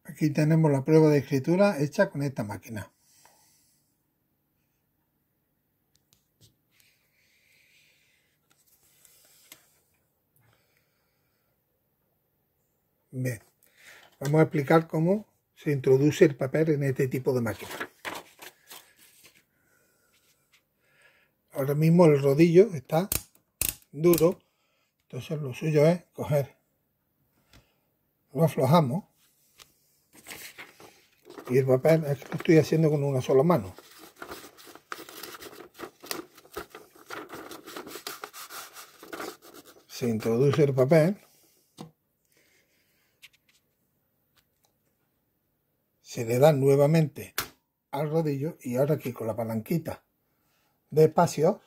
Aquí tenemos la prueba de escritura hecha con esta máquina. Bien, vamos a explicar cómo se introduce el papel en este tipo de máquina. Ahora mismo el rodillo está duro, entonces lo suyo es coger, lo aflojamos y el papel es que lo estoy haciendo con una sola mano. Se introduce el papel, se le da nuevamente al rodillo y ahora aquí con la palanquita de espacio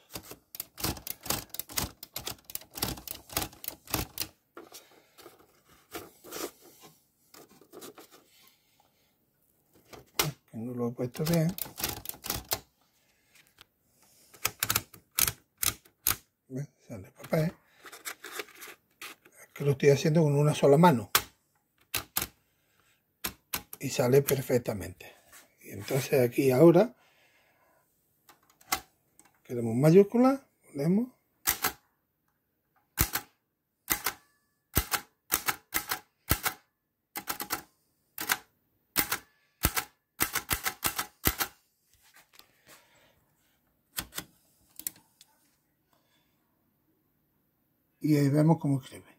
que no lo he puesto bien, sale el papel, es que lo estoy haciendo con una sola mano y sale perfectamente. Y entonces aquí ahora queremos mayúscula, ponemos y ahí vemos cómo escribe.